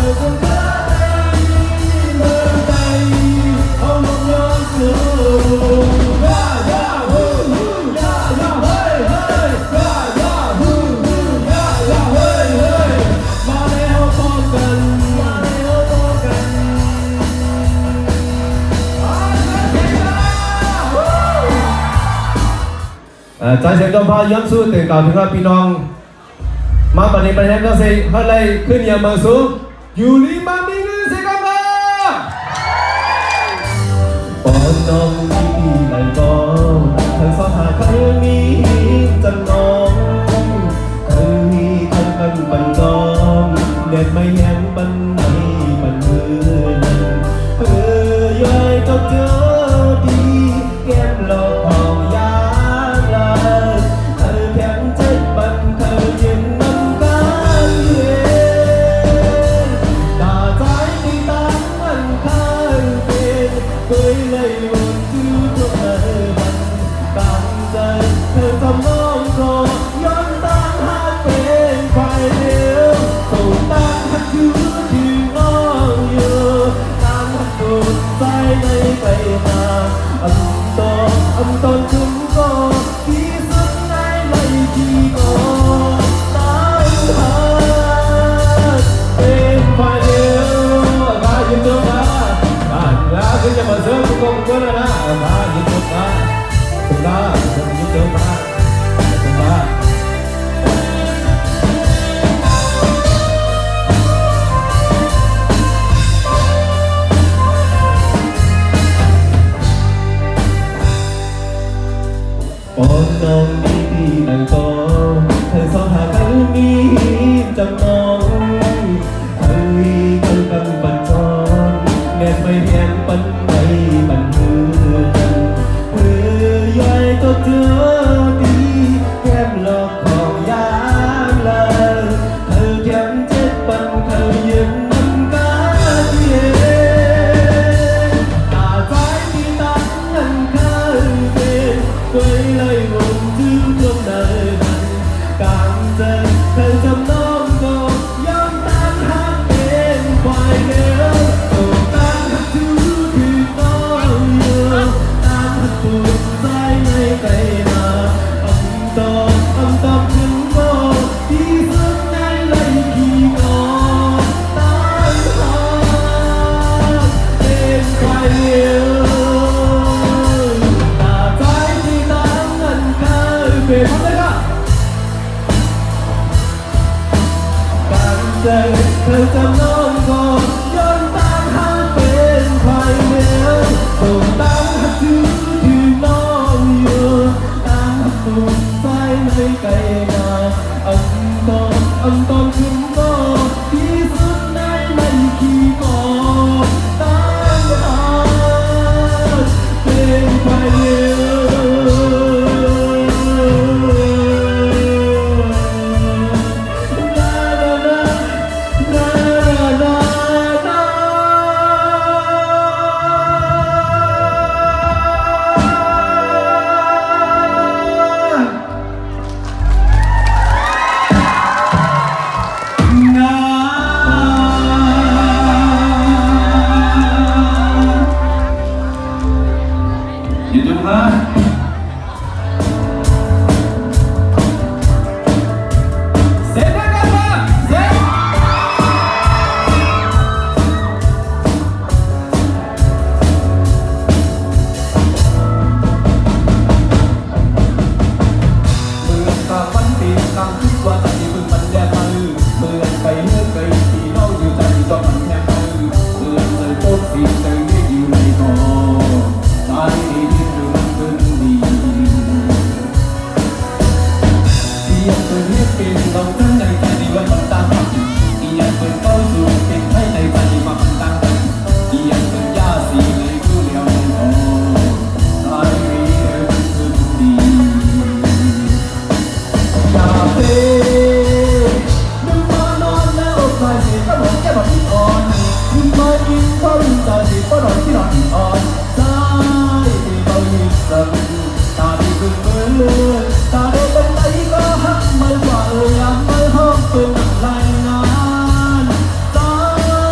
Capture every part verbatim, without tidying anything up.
ใจเสียงกำพาย้อนสู้ตื่นกล่าวถึงว่าพี่น้องมาปฏิบัติธรรมก็สิให้ไล่ขึ้นอย่างเมืองสูงอยู่ริมมีเงินเสียงกำพาปอนน้องที่ไหลกองทั้งสองหาใครมีจันน้องเคยมีทั้งกันบันกองเด็ดไม่แห้งบันไหนบันมือเพื่อย่อยก็เจอดีแก้มหลอกของยาตอนถึงก็ที่สุดในในที่ก็ตายหาเป็นฝ่ายเดียวมาหยิบตัวมาบ้านลาคือจะมาเสริมกุ๊กกุ๊กนะมาหยิบตัวมาสุดาหยิบตัวมาสุดาปอนน้องดีดีนั่งก็เธอสองหากันมีจำนองเคยกันกันปันจอนแม่ไม่เห็นปันไหนปันมือเพื่อย่อยก็เจอดีแก้มหลอกของยามเลยเธอแก้มเจ็บปันเธอยืนน้ำกาเย็นตาใจที่ตั้งนั่นเคยเป็นไว้เลยวนถึงตรงนั้นการเจอเธอจำน้องก็ยอมต้านหักเป็นฝ่ายเดียวส่งต้านหักถือคือน้องเยอะต้านหักปวดใจในใจมาอ่ำตอบอ่ำตอบถึงก็ที่สุดในไหลที่ก็ต้านหักเป็นฝ่ายเดียวเป็นเพราะอะไรกันการเจอเธอจำน้องก็ย้อนตามหาเป็นใครเดียวส่งตามหาถือที่น้องอยู่ตามหาตัวใจไม่ไกลนาอันตอนอันตอนถึงก็ที่สุดในไม่ขี้ก็ตามหาเป็นใครเดียวต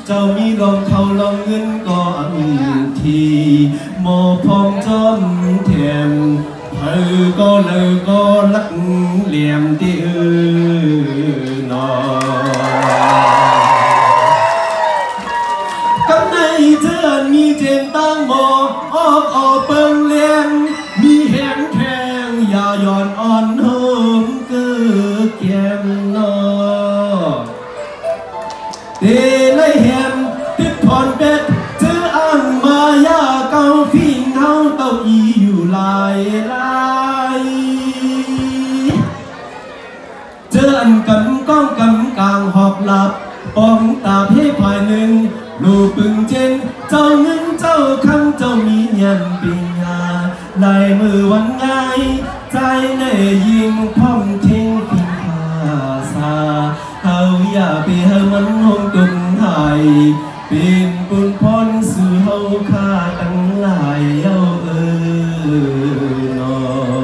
เจ้ามีลองเขาลองเงินก่อนทีหมอพองจอมเทียมเธอก็เลยก็รักเหลี่ยมที่อื่นนอกำในเธอมีเจนตั้งหมอออกออกเปิงเลี้ยงมีแหงแข็งอย่าย่อนอ่อนเฮิมเกิดแก้มนอเดลัยแหมติดผ่อนเป็ดเจออ่างมายาเก่าพิงเฮาเต้าอีอยู่ลายลายเจออันกำก้องกำกลางหอบหลับปองตาเพ่ภายหนึ่งลูกปึงเจนเจ้าเงินเจ้าคำเจ้ามีเงินปิงยาลายมือวันง่ายใจในยิงพ่อมเทงพิงพาซาเขาอย่าไปให้มันหงตุนหายเป็นปุนพรสู่เฮาค่าตั้งหลายเอาเออนอ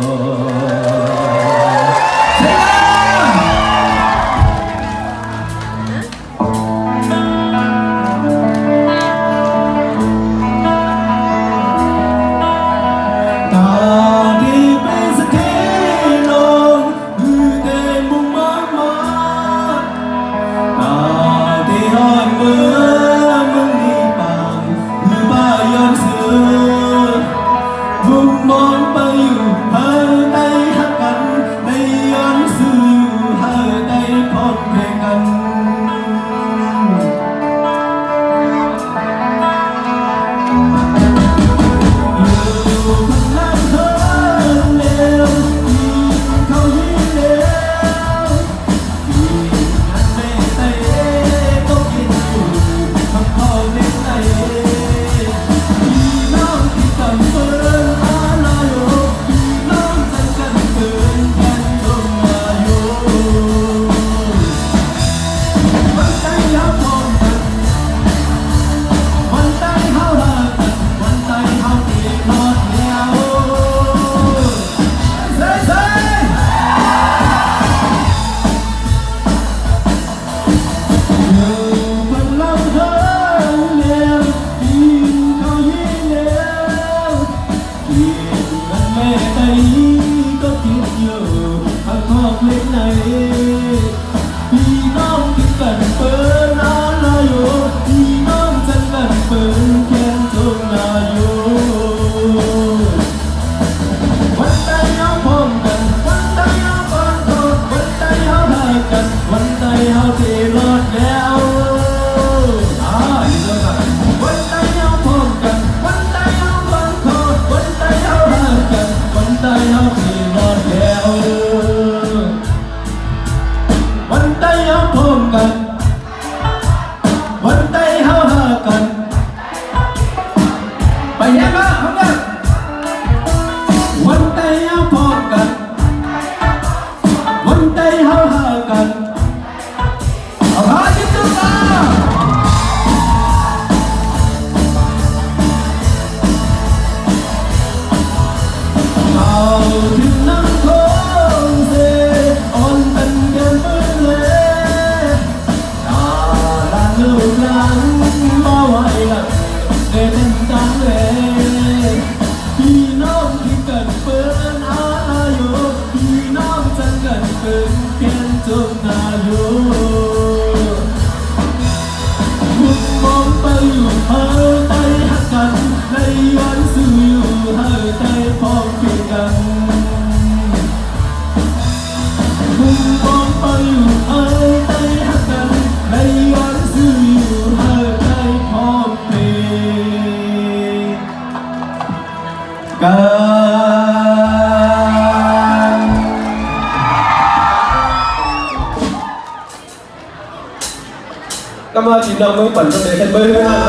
ก็มาจีนเรามือปั่นก็เลยกันมือนะ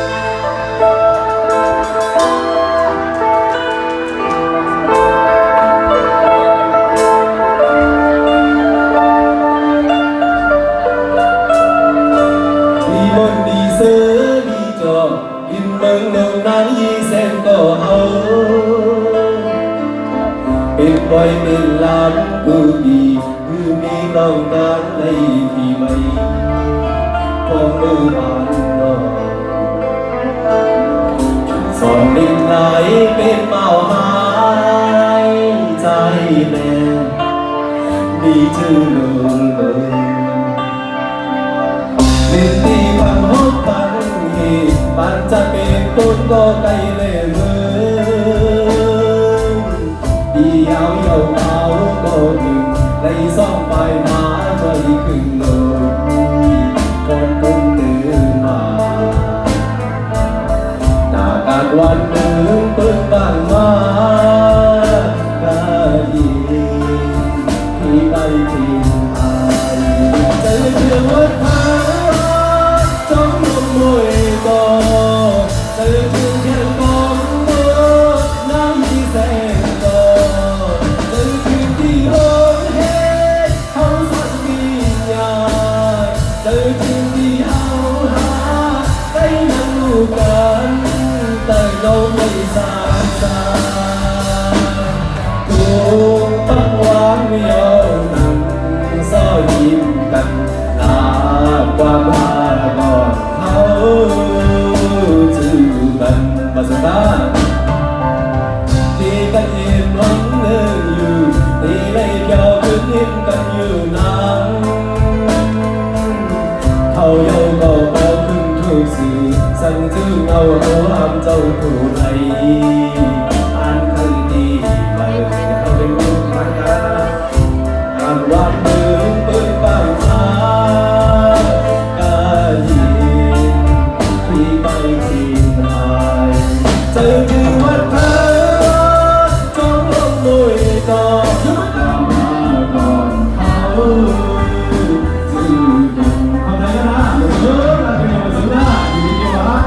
ดีบนดีเสือดีจออินเมืองเมืองนั้นยี่เส้นก็เอาเป็นไว้เป็นลานกูดีคือมีเรานานในที่ไม่พอมืออ่านนอ chưa lừa lừa nên đi bằng hốt bằng hi bạn cha bên tôn có tay lệ mưa đi áo yêu áo có đừng lấy gió bài má cho đi khừng lối con cũng từ mà đã cả quan đứng bước bằng má cả gì khi bay tìm ai trời chưa mất tháng trong một môi cò trời chưa thiên con mưa nắng đi xe cò trời chưa đi hôn hết không sẵn đi nhà trời chưa đi hao há cây nắng nụ cắn tại đâu mây xa xa cùng bắt quán yêu nặng do im cần là qua ba còn thấu chữ cần mà giờ ta thì cần yên vẫn như thì lấy theo cứ yên cần như nắng thâu yêu cầu có khưng thuộc sự sang chữ ngầu hấu hàm châu thủ này an khơi đi lời hầu đến lúc mai ta hàng loạt đường bước bằng má ca gì khi bay tìm ai trời như mất thơ trong lòng môi to mà còn thấu dư cùng không thấy đó nhớ là cái điều giữ ra thì điều đó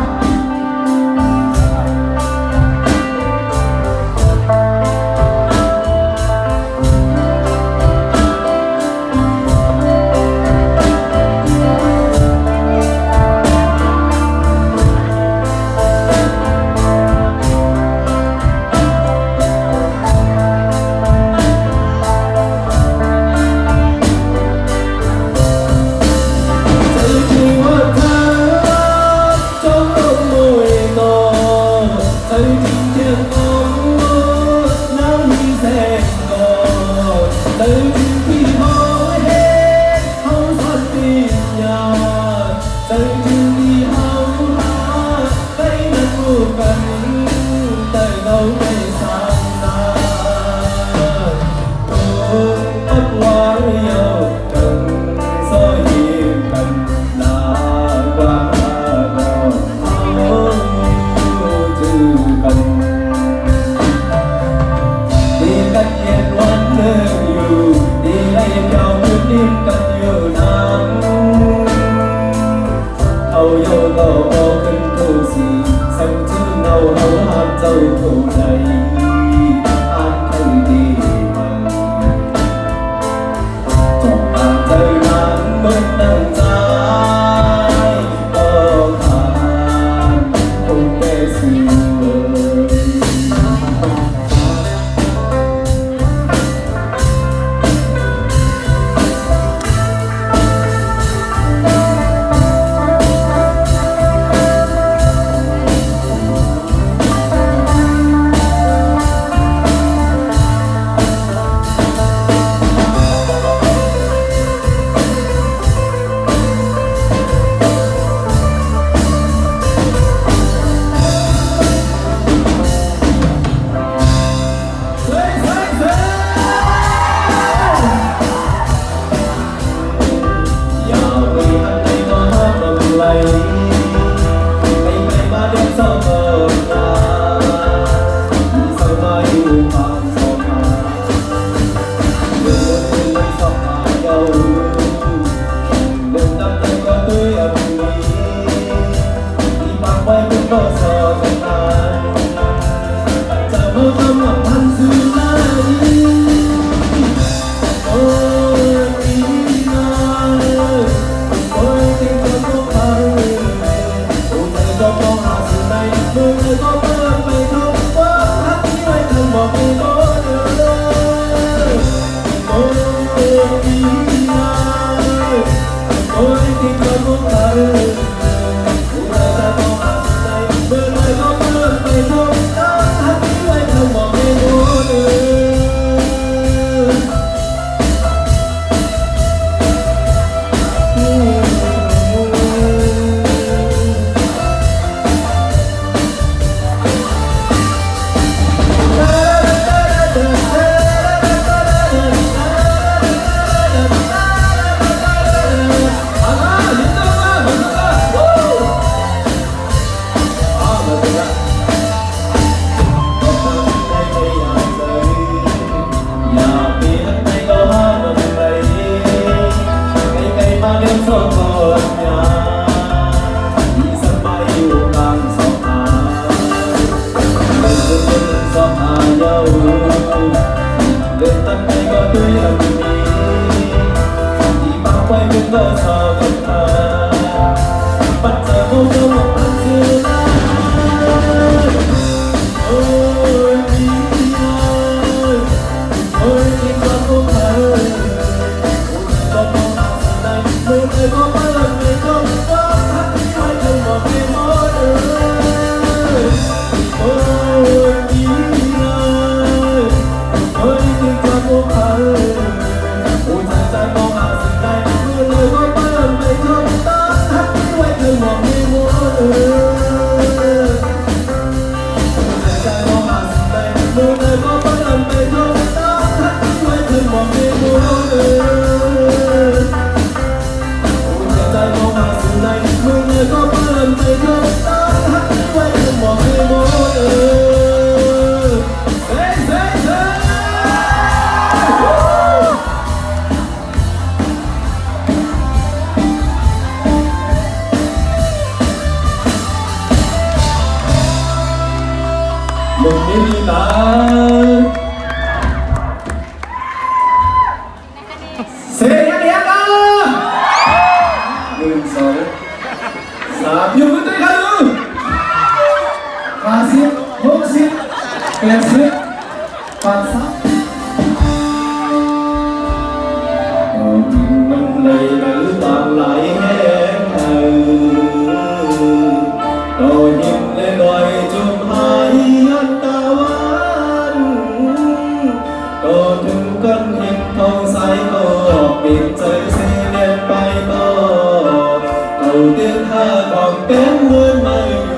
đâu một anh xưa nay ôi đi ơi ôi đi qua phố thờ có con nào giờ này nơi này có phải là người không có hát đi hai thân một cái mối ơi ôi đi ơi ôi đi qua phố thờ ôi chàng trai con nào giờ này nơi này có phải là người không có hát đi hai thân một cái mối ơi chàng trai con nào giờ này nơi này có phải là người không có hát đi hai thân một cái mối tại mong mà sự này người người có bao lần thầy không ta hát quay cùng một người mối thế thế thế mừng đi ta sẽ nhắc nhắc đó mừng rồi saat yung betul kalu kasih hoksip klasik pansa năm nay nữ toàn lại hẹn hò tôi nhìn lên đôi chum hai anh ta vẫn tôi từng cân hình thâu say cô biệt chơi xe đen bay to đầu tiên tha còn kém hơn mây